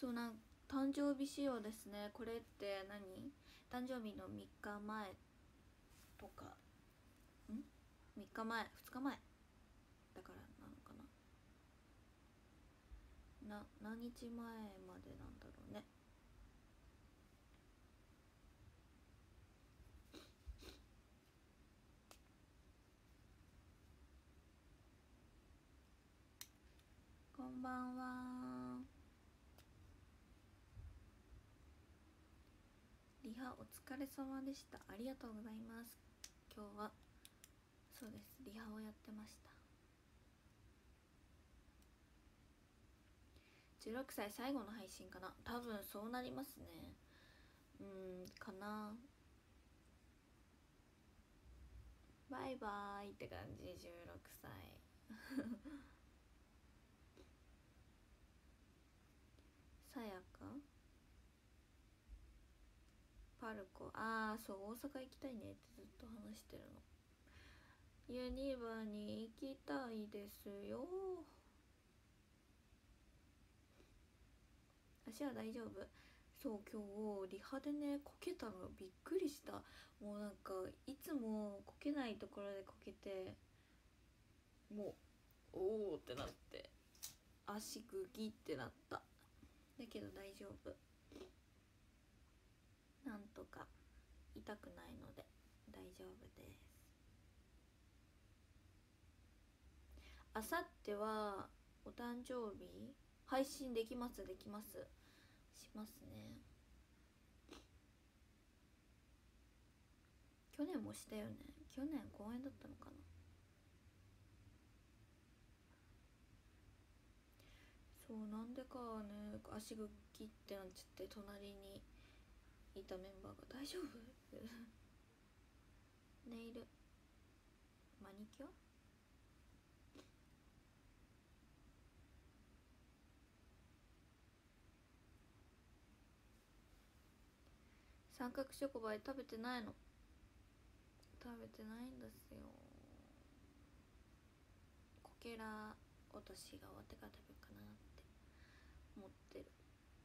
そうなん誕生日仕様ですね。これって誕生日の3日前とか3日前2日前だからなのかな。何日前までなんだろうね。こんばんは。リハお疲れ様でした。ありがとうございます。今日はそうです、リハをやってました。16歳最後の配信かな。多分そうなりますね。かな。バイバーイって感じ。16歳さやかパルコ、ああそう、大阪行きたいねってずっと話してるの。ユニバに行きたいですよ。足は大丈夫。そう、今日リハでねこけたのびっくりした。もうなんかいつもこけないところでこけて、もうおおってなって足グギってなった。だけど大丈夫、なんとか痛くないので大丈夫です。あさってはお誕生日配信できます。しますね。去年もしたよね。去年公演だったのかな。そう、なんでかね足グッキってなっちゃって、隣にいたメンバーが大丈夫ネイルマニキュア三角チョコバイ食べてないの。食べてないんですよ。こけら落としが終わってから食べようかなって思ってる。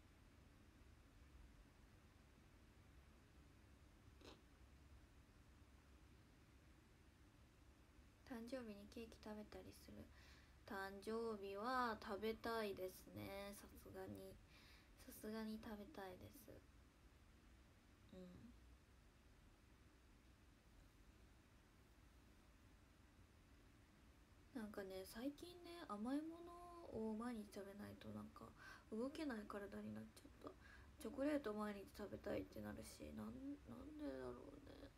誕生日にケーキ食べたりする。誕生日は食べたいですね。さすがに食べたいです。なんかね最近ね甘いものを毎日食べないとなんか動けない体になっちゃった。チョコレート毎日食べたいってなるし、なんでだろうね。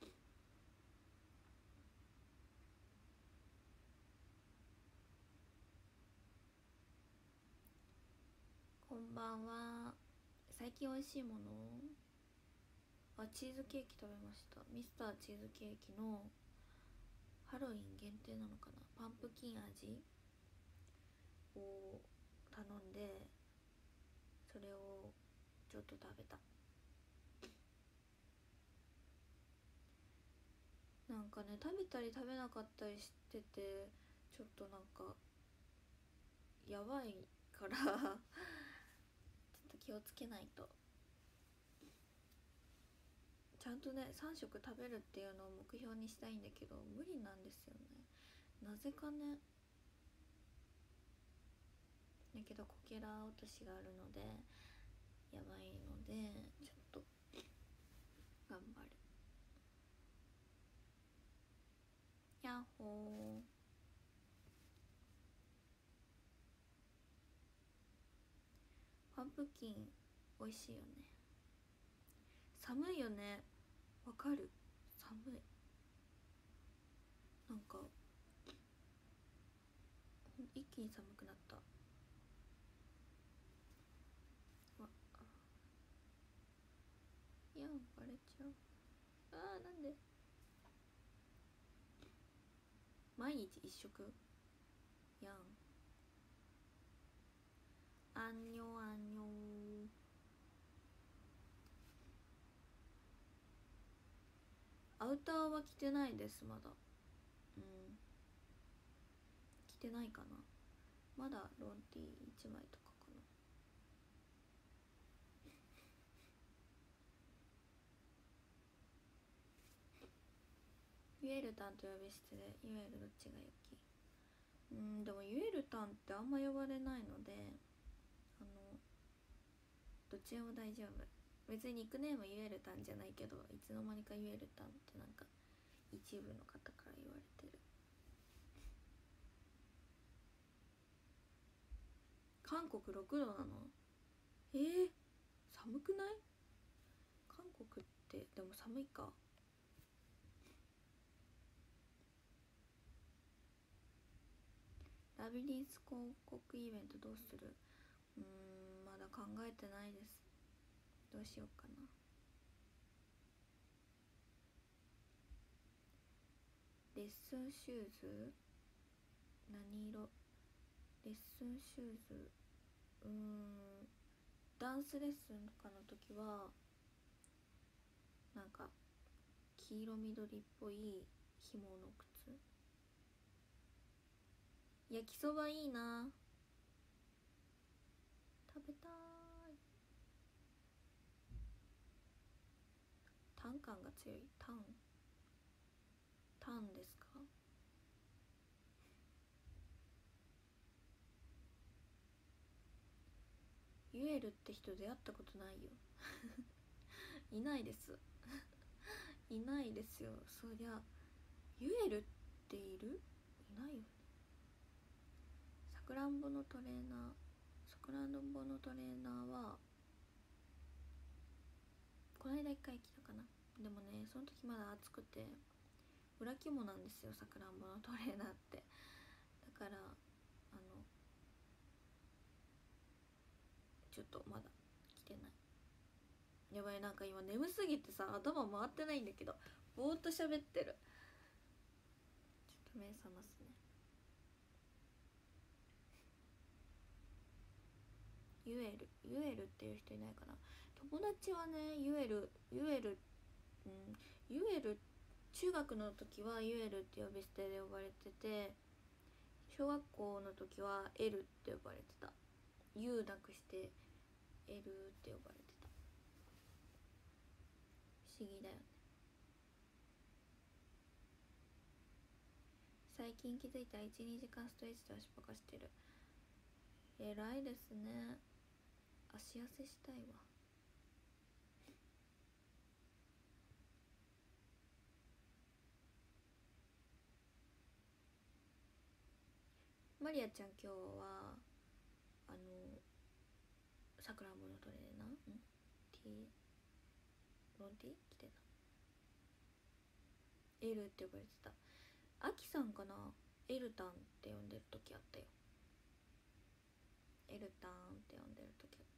こんばんは。最近美味しいもの、チーズケーキ食べました。ミスターチーズケーキのハロウィン限定なのかな、パンプキン味を頼んで、それをちょっと食べた。なんかね食べたり食べなかったりしてて、ちょっとなんかやばいからちょっと気をつけないと。ちゃんとね3食食べるっていうのを目標にしたいんだけど無理なんですよね、なぜかね。だけどこけら落としがあるのでやばいので、ちょっと頑張る。やっほー。パンプキン美味しいよね。寒いよね。わかる。寒い。なんか一気に寒くなった。いやバレちゃう。なんで毎日一食やん。あんにょあんにょ。アウターは着てないです、まだ。着てないかな。まだロンティー1枚とかかな。 ユエルタンと呼び捨てでユエルどっちが良き？でもユエルタンってあんま呼ばれないのでどっちでも大丈夫。別にニックネームユエルタンじゃないけど、いつの間にかユエルタンってなんか一部の方から言われてる。韓国6度なの？寒くない？韓国ってでも寒いか。ラビリンス広告イベントどうする？まだ考えてないです。どうしようかな。レッスンシューズ何色？レッスンシューズダンスレッスンとかの時はなんか黄色緑っぽい紐の靴。焼きそばいいな、食べたい。タン感が強い。タンですか？ユエルって人出会ったことないよいないですいないですよ。そりゃユエルっている？いないよね。さくらんぼのトレーナーはこの間1回来たかな。でもね、その時まだ暑くて裏肝なんですよ、さくらんぼのトレーナーって。だからちょっとまだ来てない。やばい、なんか今眠すぎてさ頭回ってないんだけど、ぼーっと喋ってる。ちょっと目覚ますね。ユエルっていう人いないかな。友達はね、ユエル中学の時はユエルって呼び捨てで呼ばれてて、小学校の時は L って呼ばれてた。 U なくして L って呼ばれてた。不思議だよね。最近気づいたら 1,2 時間ストレッチと足パカしてる。偉いですね。足痩せしたいわ。マリアちゃん今日はさくらんぼのトレーナーロンティ着てた。 L って呼ばれてた。アキさんかな、エルタンって呼んでる時あったよ。エルタンって呼んでる時あった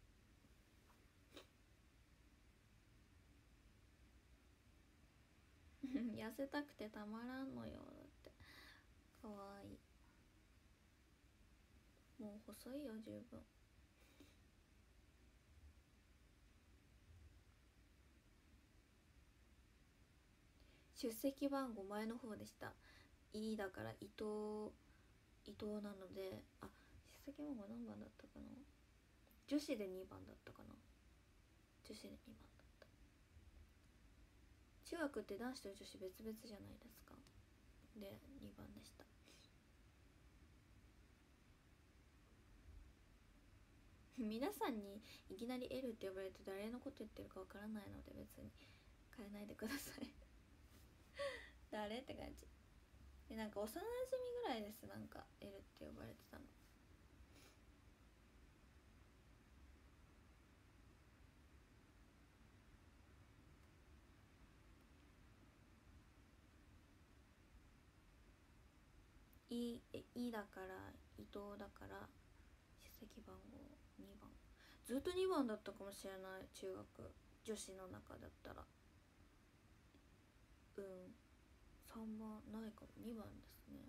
痩せたくてたまらんのよ。だってかわいい。もう細いよ十分。出席番号前の方でした。いだから伊藤なので、出席番号何番だったかな。女子で2番だったかな。女子で2番だった。中学って男子と女子別々じゃないですか。で2番でした。皆さんにいきなり L って呼ばれて誰のこと言ってるかわからないので別に変えないでください誰って感じで、なんか幼馴染ぐらいです。なんか L って呼ばれてたの。いだから伊藤だから出席番号2番。ずっと2番だったかもしれない。中学女子の中だったら3番ないかも。2番ですね。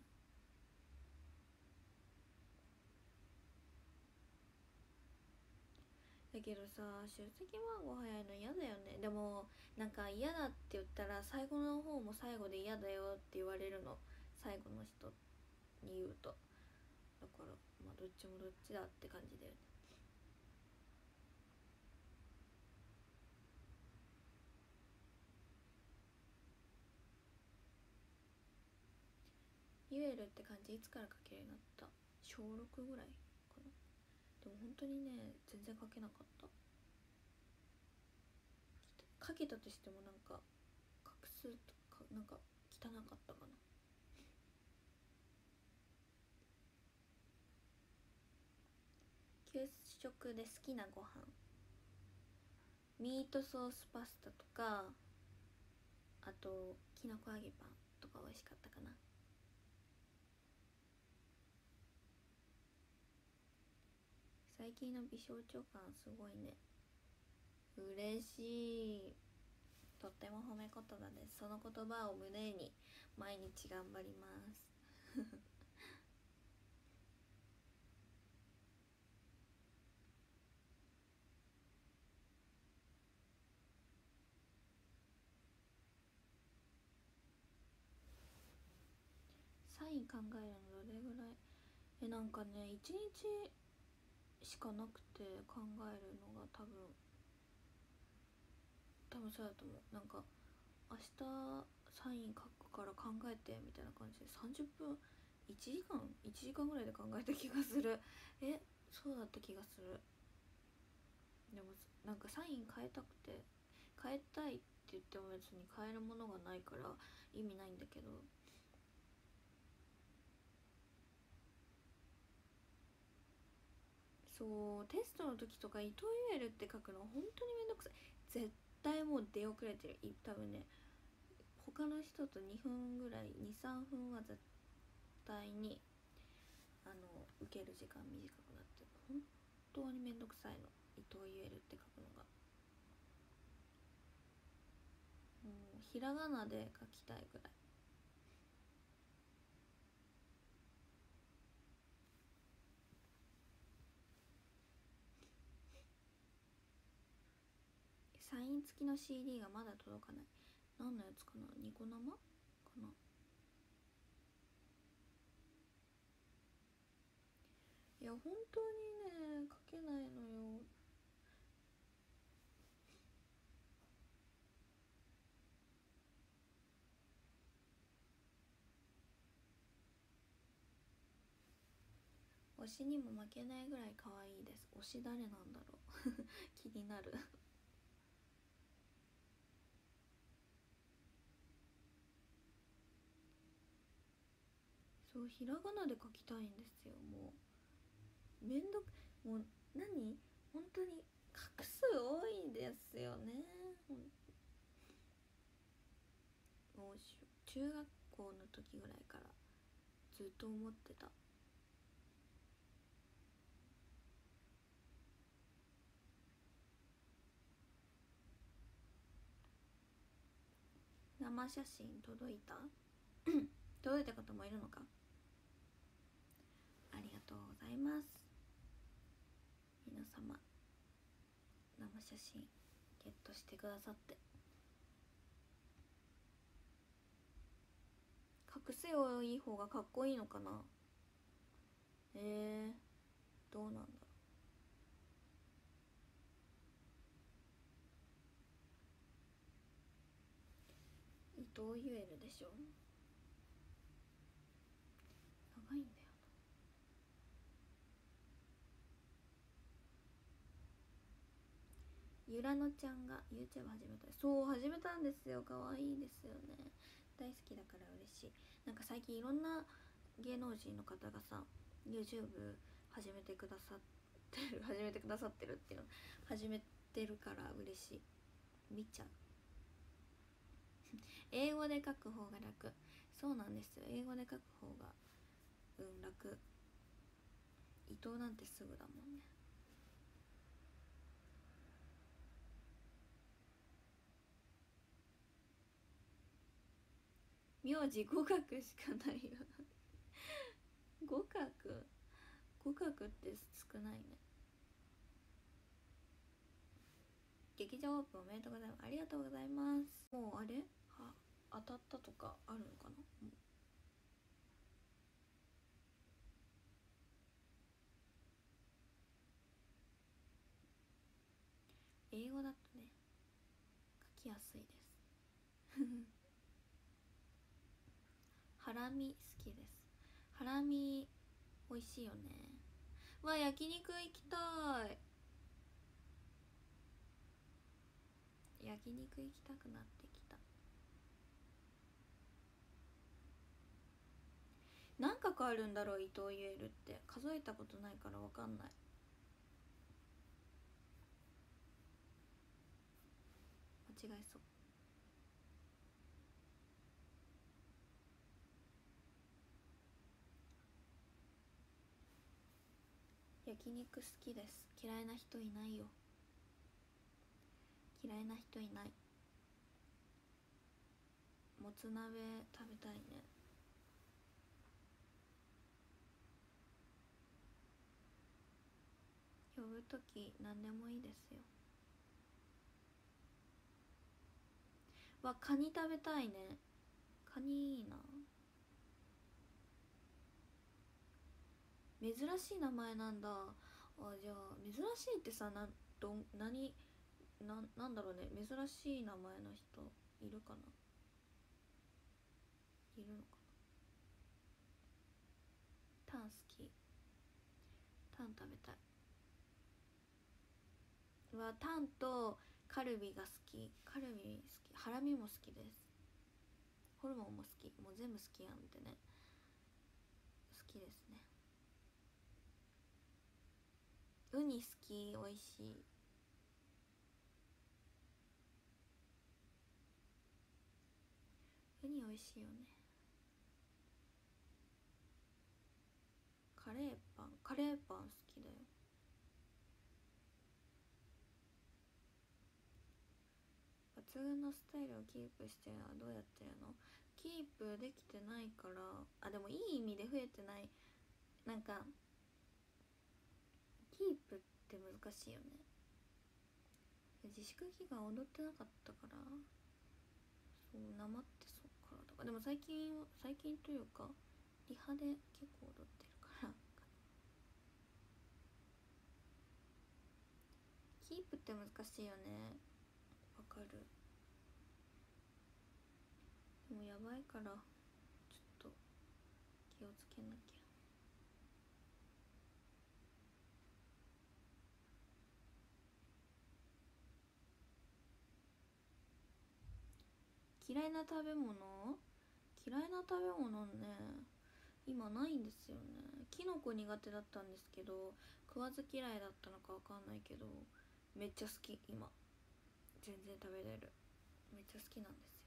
だけどさ、出席番号早いの嫌だよね。でもなんか嫌だって言ったら最後の方も最後で嫌だよって言われるの、最後の人に言うと。だからまあどっちもどっちだって感じだよね。 ユエルって漢字いつから書けるようになった？小6ぐらいかな。でも本当にね全然書けなかった。書けたとしてもなんか画数とかなんか汚かったかな。給食で好きなご飯、ミートソースパスタとか、あときのこ揚げパンとか美味しかったかな。最近の美少女感すごいね。嬉しい。とっても褒め言葉です。その言葉を胸に毎日頑張りますサイン考えるのどれぐらい？なんかね1日しかなくて考えるのが多分そうだと思う。なんか明日サイン書くから考えてみたいな感じで30分1時間ぐらいで考えた気がする。そうだった気がする。でもなんかサイン変えたくて、変えたいって言っても別に変えるものがないから意味ないんだけど、そうテストの時とか伊藤ゆえるって書くの本当にめんどくさい。絶対もう出遅れてる。多分ね他の人と2分ぐらい23分は絶対に受ける時間短くなってる。本当にめんどくさいの伊藤ゆえるって書くのが。もうひらがなで書きたいぐらい。サイン付きの CD がまだ届かない。何のやつかな？ニコ生かな。いや本当にね書けないのよ。推しにも負けないぐらい可愛いです。推し誰なんだろう気になるそうひらがなで書きたいんですよ。もうめんどくもう何本当に画数多いんですよね。もう中学校の時ぐらいからずっと思ってた。生写真届いた届いた方もいるのか。ありがとうございます。皆様生写真ゲットしてくださって。画数多い方がかっこいいのかな。どうなんだろう。伊藤ゆえるでしょ。長いんだよな。ゆらのちゃんが YouTube 始めた。そう始めたんですよ。可愛いですよね。大好きだから嬉しい。なんか最近いろんな芸能人の方がさ YouTube 始めてくださってる始めてくださってるっていうの始めてるから嬉しい。見ちゃう。英語で書く方が楽。そうなんですよ。英語で書く方が楽。伊藤なんてすぐだもんね。名字語学しかないよ語学って少ないね。劇場オープンおめでとうございます。ありがとうございます。もうあれ当たったとかあるのかな。英語だとね書きやすいですハラミ好きです。 ハラミ美味しいよね。わ、焼肉行きたい。焼肉行きたくなってきた。何角あるんだろう、伊藤ユエルって。数えたことないから分かんない。間違えそう。焼肉好きです。嫌いな人いないよ。嫌いな人いない。もつ鍋食べたいね。呼ぶとき何でもいいですよ。わ、カニ食べたいね。カニいいな。珍しい名前なんだ。あ、じゃあ珍しいってさ、なんだろうね。珍しい名前の人いるかな。いるのかな。タン好き。タン食べたい。はタンとカルビが好き。カルビ好き。ハラミも好きです。ホルモンも好き。もう全部好きやんってね。好きですね。ウニ好き。美味しい。ウニ美味しいよね。カレーパン好きだよ。抜群のスタイルをキープしてるのはどうやってるの？キープできてないから。あ、でもいい意味で増えてない。なんかキープって難しいよね。自粛期間踊ってなかったから、そうなまってそっからとか。でも最近というかリハで結構踊ってるからキープって難しいよね。わかる。でもやばいからちょっと気をつけなきゃ。嫌いな食べ物ね、今ないんですよね。キノコ苦手だったんですけど、食わず嫌いだったのかわかんないけどめっちゃ好き。今全然食べれる。めっちゃ好きなんですよ。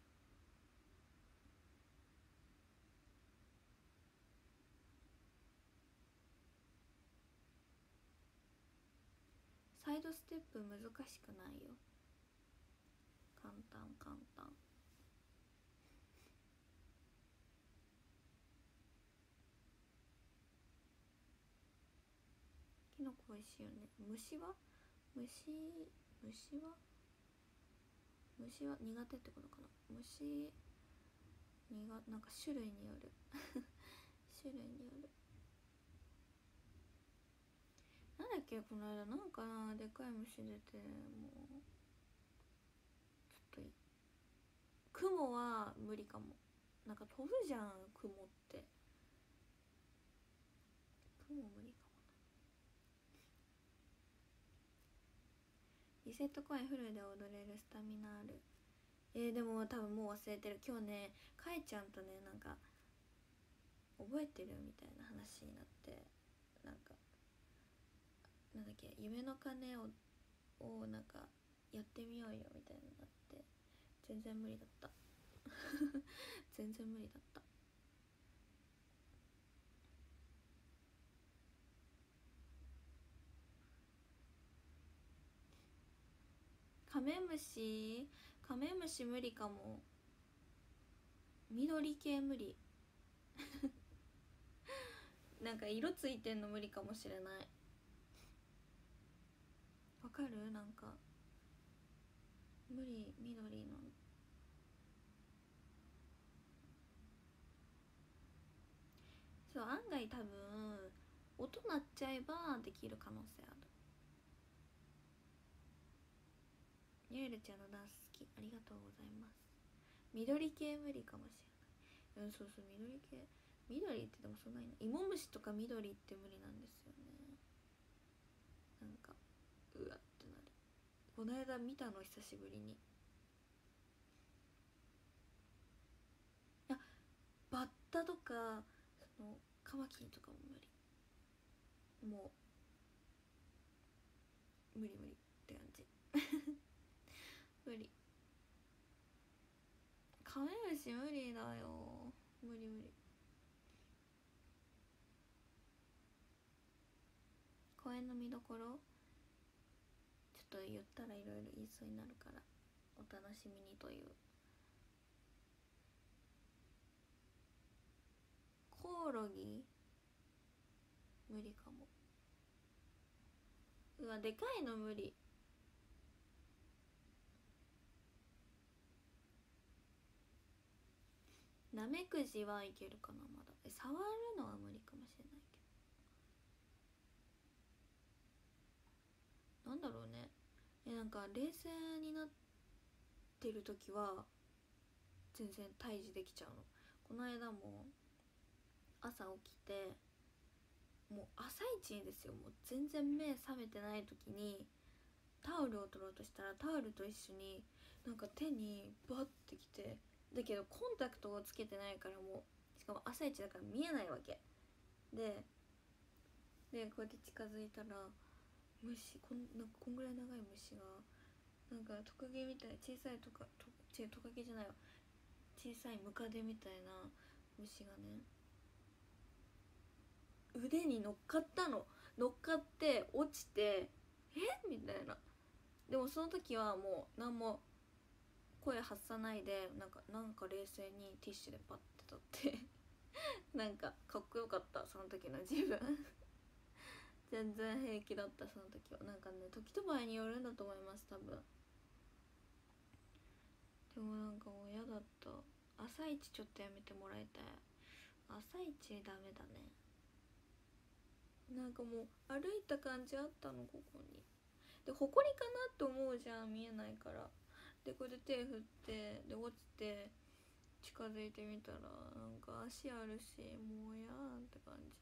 サイドステップ難しくないよ。簡単。キノコ美味しいよね。虫は苦手ってことかな。なんか種類による種類による。なんだっけ、この間なんかな、でかい虫出て、もうちょっと雲は無理かも。なんか飛ぶじゃん、雲って。雲無理かも。リセットコインフルで踊れるスタミナある。でも多分もう忘れてる。今日ね、かえちゃんとね、なんか覚えてるみたいな話になって、なんかなんだっけ、夢の鐘をなんかやってみようよみたいになって、全然無理だった全然無理だった。カメムシ無理かも。緑系無理なんか色ついてんの無理かもしれない。わかる？なんか無理。緑のそう、案外多分音鳴っちゃえばできる可能性ある。ゆえるちゃんのダンス好き、ありがとうございます。緑系無理かもしれない。そう緑系緑ってでもそんなに芋虫とか緑って無理なんですよね。なんかうわってなる。この間見たの久しぶりに。いやバッタとかそのカマキリとかも無理。もう無理無理って感じ無理。カメムシ無理だよ、無理無理。公園の見どころちょっと言ったらいろいろ言いそうになるからお楽しみにという。コオロギ無理かも。うわでかいの無理。ナメクジはいけるかなまだ。触るのは無理かもしれないけど、なんだろうね。なんか冷静になってる時は全然退治できちゃうの。この間も朝起きてもう朝一にですよ、もう全然目覚めてない時にタオルを取ろうとしたらタオルと一緒になんか手にバッてきて、だけどコンタクトをつけてないからもうしかも朝一だから見えないわけで、こうやって近づいたら虫なんかこんぐらい長い虫がなんかトカゲみたい、小さいトカゲじゃないわ、小さいムカデみたいな虫がね腕に乗っかったの。乗っかって落ちてみたいな。でもその時はもう何も声発さないでなんか冷静にティッシュでパッて取ってなんかかっこよかった、その時の自分全然平気だった、その時は。なんかね時と場合によるんだと思います多分。でもなんかもう嫌だった。朝一ちょっとやめてもらいたい。朝一ダメだね。なんかもう歩いた感じあったのここに。でほこりかなって思うじゃん、見えないから。でこれで手振ってで落ちて近づいてみたらなんか足あるし、もうやーんって感じ。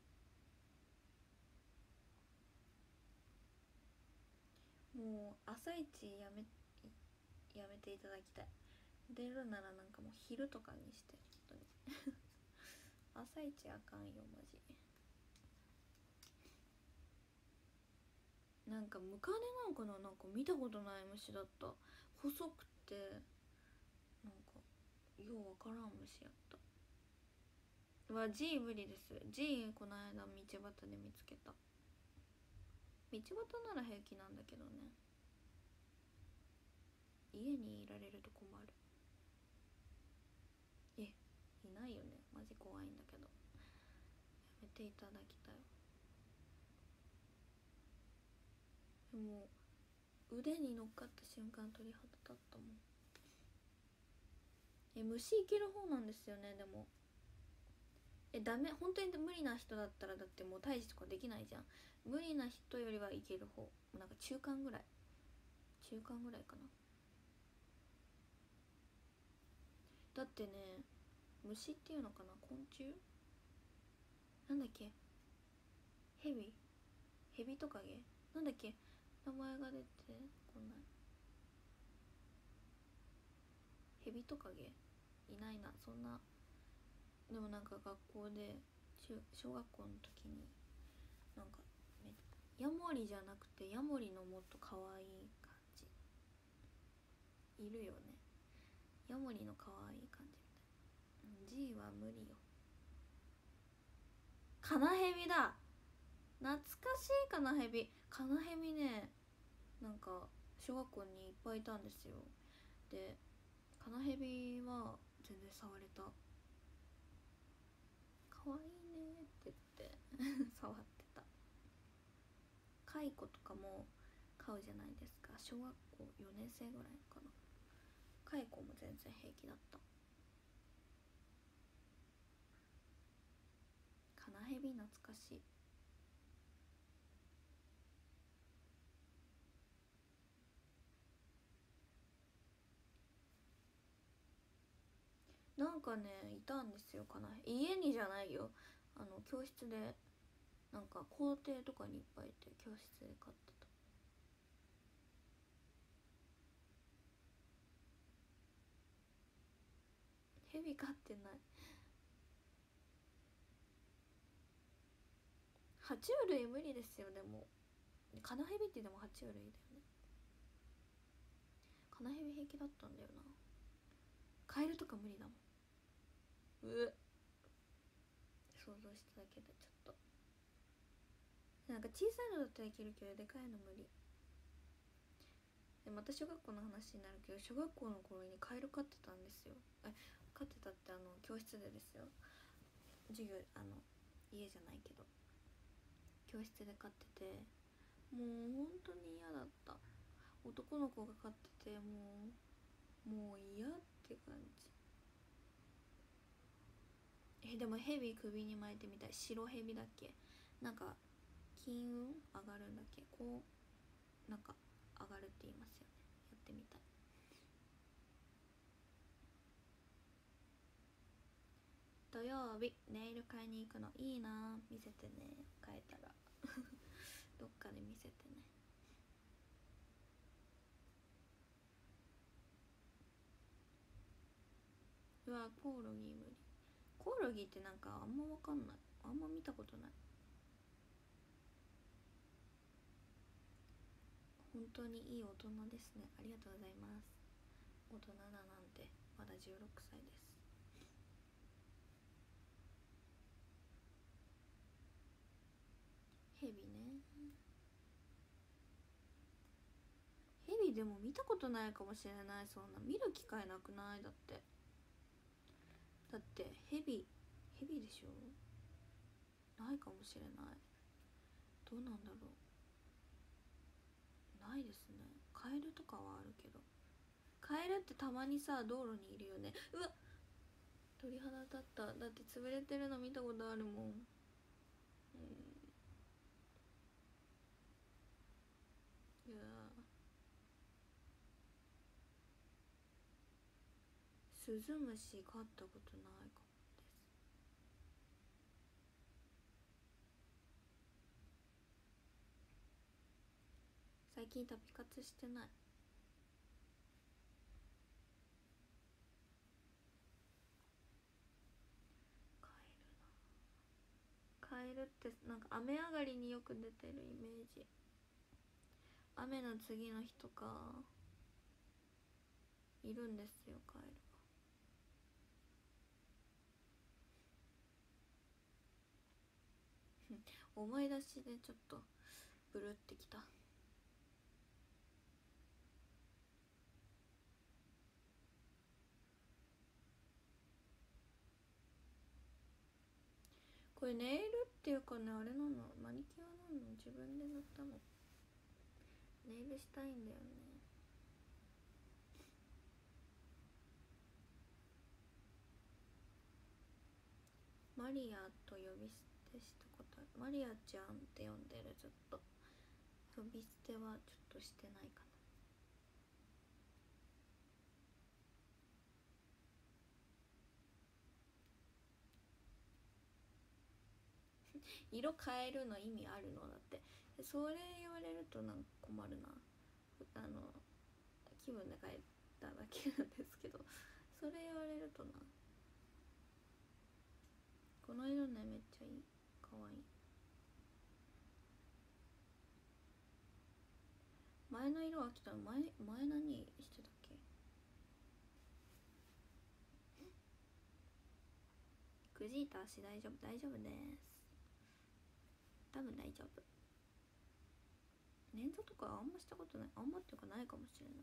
もう朝一やめていただきたい。出るならなんかもう昼とかにして、本当に朝一あかんよマジ。なんかムカデなんかな、なんか見たことない虫だった。細くてなんかようわからん虫やった。G 無理です。 G この間道端で見つけた。道端なら平気なんだけどね、家にいられると困る。いないよね、マジ怖いんだけどやめていただきたい。でも腕に乗っかった瞬間鳥肌立ったもん。虫いける方なんですよね。でもダメ、本当に無理な人だったらだってもう退治とかできないじゃん。無理な人よりはいける方、なんか中間ぐらいかな。だってね虫っていうのかな、昆虫なんだっけ、ヘビトカゲなんだっけ、名前が出てこない。ヘビトカゲいないな、そんな。でもなんか学校で小学校の時になんかヤモリじゃなくてヤモリのもっと可愛い感じいるよね。ヤモリの可愛い感じみたいな。 G は無理よ。カナヘビだ、懐かしい。カナヘビね、なんか小学校にいっぱいいたんですよ。でカナヘビは全然触れた。可愛いねって言って触ってた。カイコとかも飼うじゃないですか、小学校4年生ぐらいかな。カイコも全然平気だった。カナヘビ懐かしい。 なんかねいたんですよかな。家にじゃないよ、教室で、なんか校庭とかにいっぱいいて教室で飼ってた。ヘビ飼ってない。爬虫類無理ですよ。でもカナヘビってでも爬虫類だよね。カナヘビ平気だったんだよな。カエルとか無理だもん。想像しただけでちょっとなんか小さいのだったらいけるけどでかいの無理。でまた小学校の話になるけど、小学校の頃にカエル飼ってたんですよ。飼ってたって教室でですよ。授業家じゃないけど教室で飼ってて、もう本当に嫌だった。男の子が飼っててもう嫌って感じ。でもヘビ首に巻いてみたい。白ヘビだっけ、なんか金運上がるんだっけ、こうなんか上がるって言いますよね。やってみたい。土曜日ネイル買いに行くのいいな。見せてね、買えたらどっかで見せてね。うわコオロギ無理。コオロギってなんかあんま分かんない、あんま見たことない。本当にいい大人ですね。ありがとうございます。大人だなんて、まだ16歳です。ヘビね。ヘビでも見たことないかもしれない。そんな見る機会なくない？だってヘビでしょ。ないかもしれない。どうなんだろう。ないですね。カエルとかはあるけど、カエルってたまにさ道路にいるよね。うわっ、鳥肌立った。だって潰れてるの見たことあるもん。いやスズムシ飼ったことないかもです。最近タピ活してない。カエルってなんか雨上がりによく出てるイメージ。雨の次の日とかいるんですよ、カエルが思い出しでちょっとブルってきた。これネイルっていうかね、あれなの、マニキュアなの。自分で塗ったの。ネイルしたいんだよね。マリアと呼び捨てしたことある。マリアちゃんって呼んでる。ずっと呼び捨てはちょっとしてないかな。色変えるの意味あるの？だってそれ言われるとなんか困るな。気分で変えただけなんですけど、それ言われるとな。この色ね、めっちゃいい。かわいい。前の色飽きたの。前何してたっけ。くじいた足大丈夫です。多分大丈夫。捻挫とかあんましたことない。あんまっていうかないかもしれ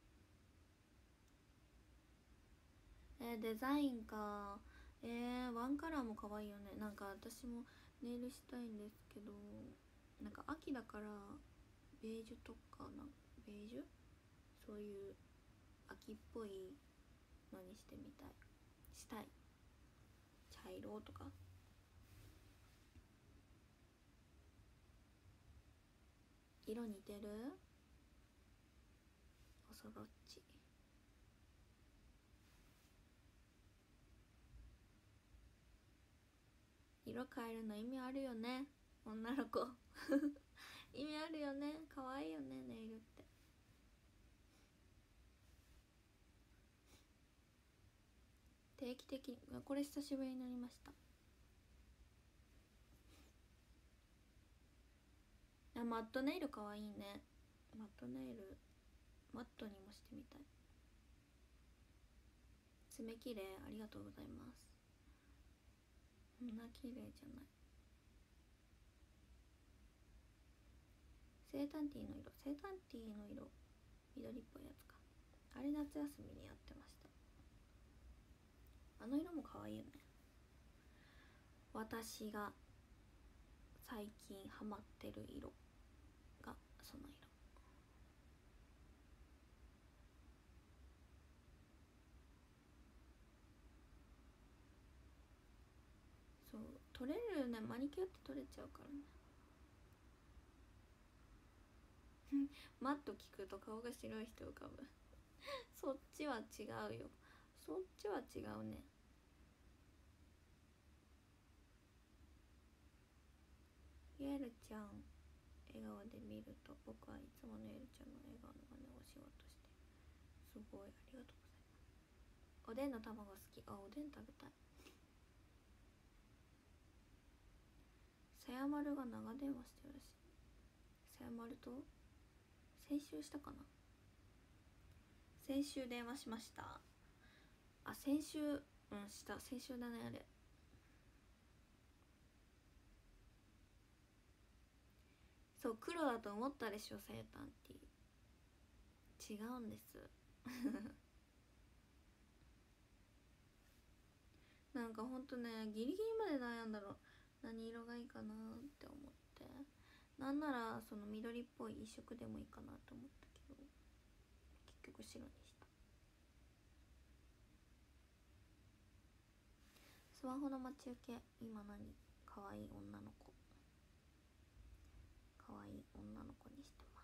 ない。デザインか。ワンカラーも可愛いよね。なんか私もネイルしたいんですけど、なんか秋だからベージュとかベージュ、そういう秋っぽいのにしてみたい。したい。茶色とか。色似てる？おそろっち。 色変えるの意味あるよね、女の子意味あるよね、可愛いよね、ネイルって。定期的に、これ久しぶりに塗りました。マットネイル可愛いね。マットネイルマットにもしてみたい。爪綺麗、ありがとうございます。そんな綺麗じゃない。セータンティーの色、セータンティーの色緑っぽいやつか。あれ夏休みにやってました。あの色も可愛いよね。私が最近ハマってる色がその色。そう、取れるね、マニキュアって取れちゃうからねマット聞くと顔が白い人浮かぶそっちは違うよ、そっちは違うね。エルちゃん笑顔で見ると僕はいつものエルちゃんの笑顔の真似をしようとして、すごいありがとうございます。おでんの卵好き。あ、おでん食べたい。さやまるが長電話してるらしい。さやまると先週したかな、先週電話しました。あ、先週、した、先週だね、あれ。そう、黒だと思ったでしょ、セータンティー。違うんですなんかほんとね、ギリギリまで悩んだろ。何色がいいかなって思って、なんならその緑っぽい一色でもいいかなと思ったけど、結局白にした。スマホの待ち受け、今何、可愛い女の子、可愛い女の子にしてます。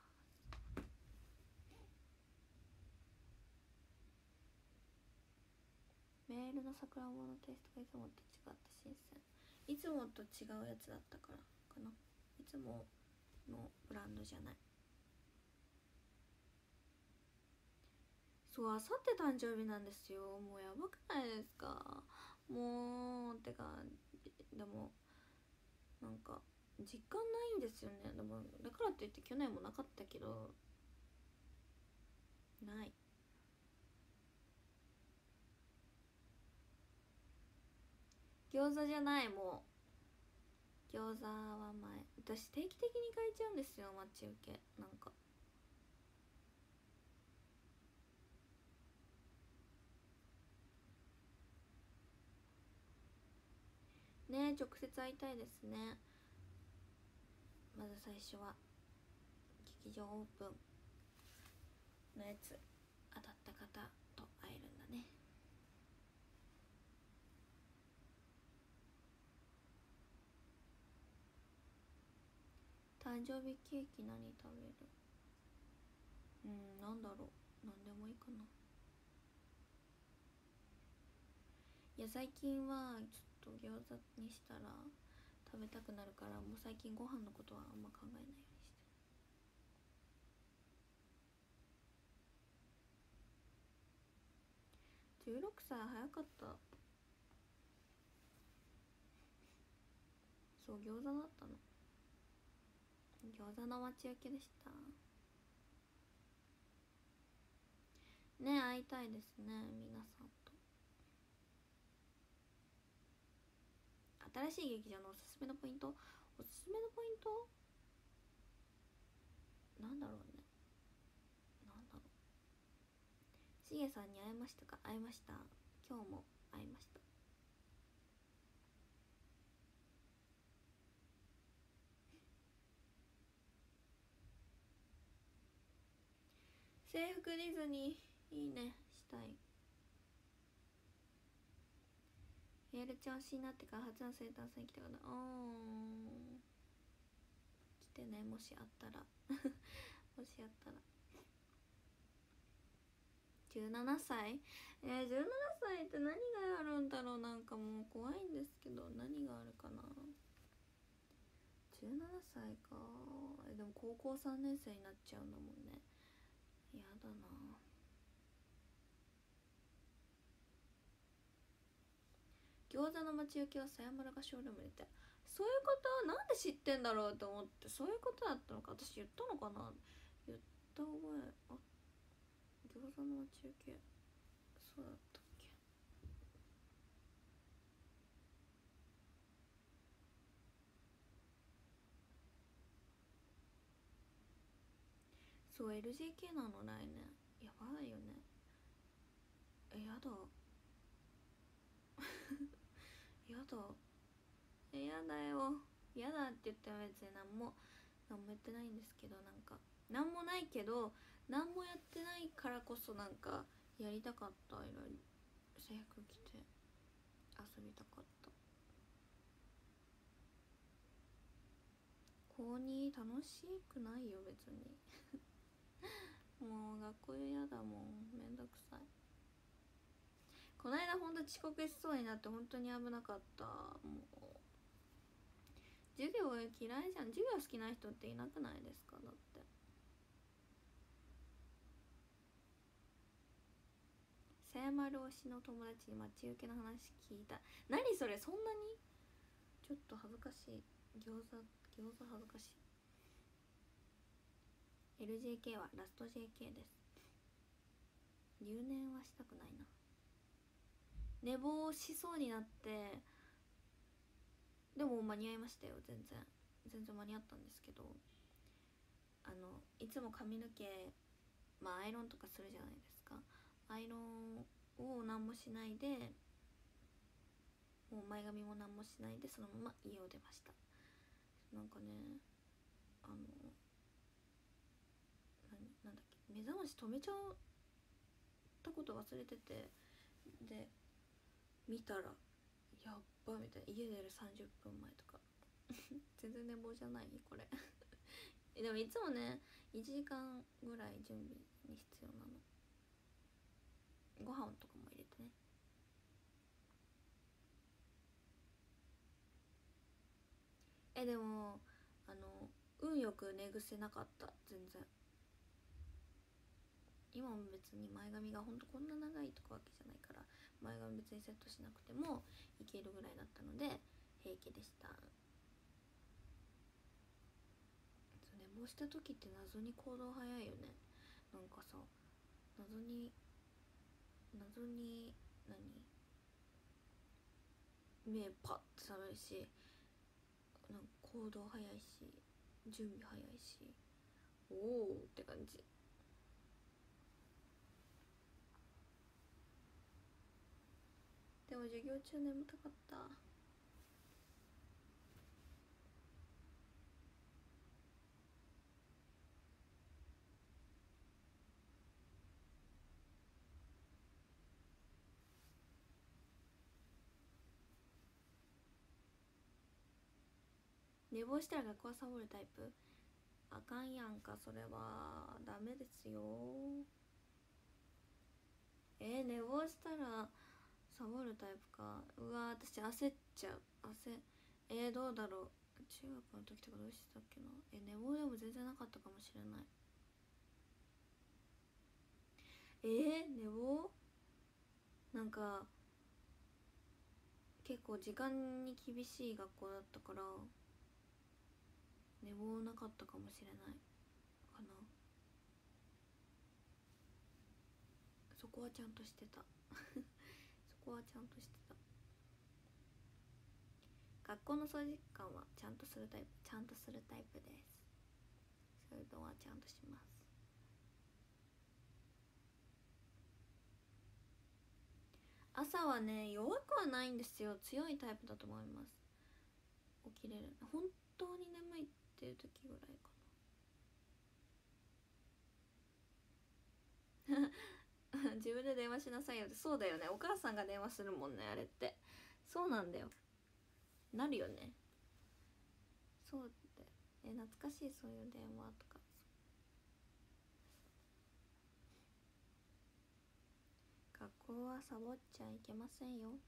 メールの桜んぼのテイストがいつもと違って新鮮。いつもと違うやつだったからかな。いつものブランドじゃない。そう、あさって誕生日なんですよ。もうやばくないですか。もうってか、でもなんか実感ないんですよね。でもだからといって去年もなかったけど、ない。餃子じゃない、もう餃子は前。私定期的に買えちゃうんですよ、待ち受け。なんかね、直接会いたいですね。まず最初は劇場オープンのやつ当たった方と会えるんだね。誕生日ケーキ何食べる？なんだろう、なんでもいいかな。いや、最近はちょっと餃子にしたら食べたくなるから、もう最近ご飯のことはあんま考えないようにしてる。16歳早かった。そう、餃子だったの。餃子の待ち受けでした。ね、会いたいですね、皆さんと。新しい劇場のおすすめのポイント、おすすめのポイントなんだろうね、なんだろう。しげさんに会えましたか？会えました。今日も会いました。制服ディズニーいいね、したい。エールちゃんしになってから初の生誕祭来たかな。来てね、もしあったらもしあったら。 17歳17歳って何があるんだろう。なんかもう怖いんですけど、何があるかな。17歳か。でも高校3年生になっちゃうんだもんね。やだな。餃子の待ち受けはさやまらがショールームでって、そういうこと。なんで知ってんだろうと思って。そういうことだったのか。私言ったのかな。言った覚えあ、餃子の待ち受けそうだったっけ。そう LJK なの来年。やばいよね。やだやだやだよ。やだって言っても別に何もやってないんですけど、なんか何もないけど、何もやってないからこそなんかやりたかった。いろいろ制服着て遊びたかった。高2楽しくないよ別にもう学校嫌だもん。めんどくさい。この間ほんと遅刻しそうになって本当に危なかった。もう授業嫌いじゃん。授業好きな人っていなくないですか。だってさやまる推しの友達に待ち受けの話聞いた。何それ。そんなにちょっと恥ずかしい。餃子恥ずかしい。 LJK はラスト JK です。留年はしたくないな。寝坊しそうになって、でも間に合いましたよ。全然間に合ったんですけど、いつも髪の毛アイロンとかするじゃないですか。アイロンを何もしないで、もう前髪も何もしないでそのまま家を出ました。なんかね、なんだっけ、目覚まし止めちゃったこと忘れてて、で見たらやっばみたいな。家出る30分前とか全然寝坊じゃないこれでもいつもね1時間ぐらい準備に必要なの。ご飯とかも入れてね。でも運よく寝癖なかった。全然。今も別に前髪がほんとこんな長いとかわけじゃないから、前髪別にセットしなくてもいけるぐらいだったので平気でした。寝坊した時って謎に行動早いよね。なんかさ、謎に目パッて覚めるし、なんか行動早いし準備早いし、おおって感じ。でも授業中眠たかった。寝坊したら学校はサボるタイプ。あかんやんか、それはダメですよ。寝坊したらサボるタイプか。うわ私焦っちゃう。どうだろう。中学の時とかどうしてたっけな。寝坊でも全然なかったかもしれない。寝坊なんか結構時間に厳しい学校だったから寝坊なかったかもしれないかな。そこはちゃんとしてたそこはちゃんとしてた。学校の掃除感はちゃんとするタイプです。そういうのはちゃんとします。朝はね弱くはないんですよ。強いタイプだと思います。起きれる。本当に眠いっていう時ぐらいかな自分で電話しなさいよって。そうだよね、お母さんが電話するもんねあれって。そうなんだよ、なるよね。そうだよ。懐かしいそういう電話とか。 学校はサボっちゃいけませんよ。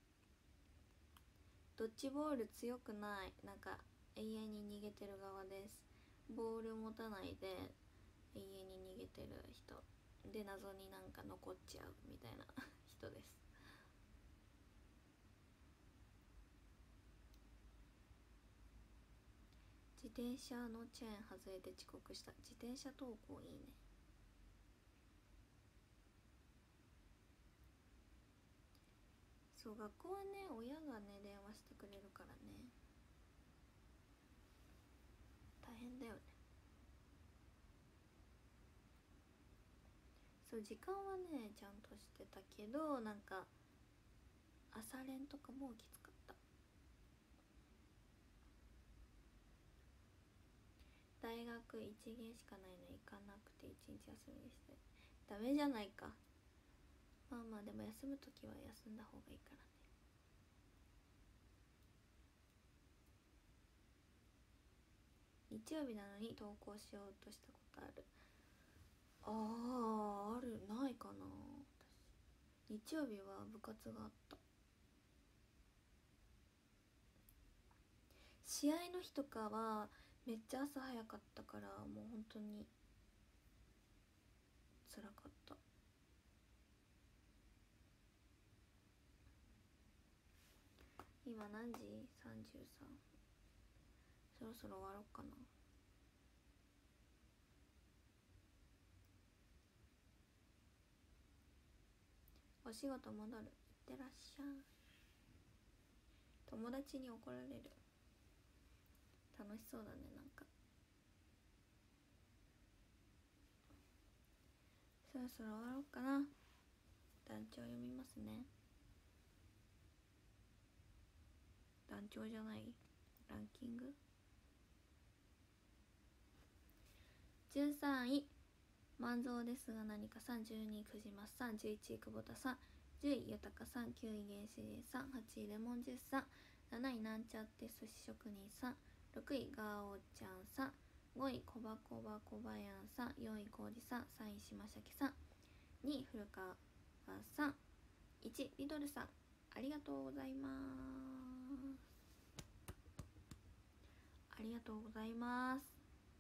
ドッジボール強くない。なんか永遠に逃げてる側です。ボール持たないで永遠に逃げてる人で、謎になんか残っちゃうみたいな人です。自転車のチェーン外れて遅刻した。自転車登校いいね。そう、学校はね、親がね電話してくれるからね、大変だよね。そう、時間はねちゃんとしてたけど、なんか朝練とかもきつかった。大学1限しかないの行かなくて1日休みでした。ダメじゃないか。まあまあでも休むときは休んだ方がいいからね。日曜日なのに登校しようとしたことある。ある、ないかな。私日曜日は部活があった。試合の日とかはめっちゃ朝早かったから、もう本当に辛かった。今何時 ?33。そろそろ終わろうかな。お仕事戻る。いってらっしゃい。友達に怒られる。楽しそうだね。なんかそろそろ終わろうかな。団長読みますね。団長じゃない、ランキング。13位万蔵ですが何かさん、12位くじまさん、11位久保田さん、10位豊さん、9位原始人さん、8位レモンジュースさん、7位なんちゃって寿司職人さん、6位ガオちゃんさん、5位コバコバコバヤンさん、4位コウジさん、3位島崎さん、2位古川さん、1位リドルさん。ありがとうございます。ありがとうございます。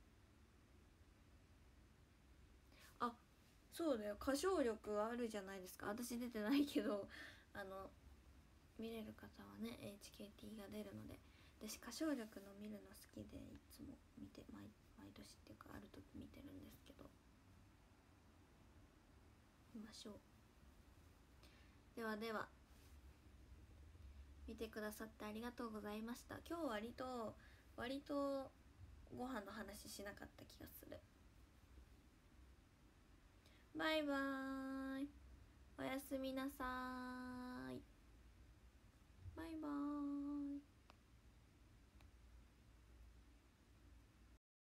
あ、そうだよ、歌唱力あるじゃないですか。私出てないけど、見れる方はね HKT が出るので、私歌唱力の見るの好きでいつも見て、毎年っていうかある時見てるんですけど、見ましょう。ではでは、見てくださってありがとうございました。今日割とご飯の話しなかった気がする。バイバーイ。おやすみなさーい。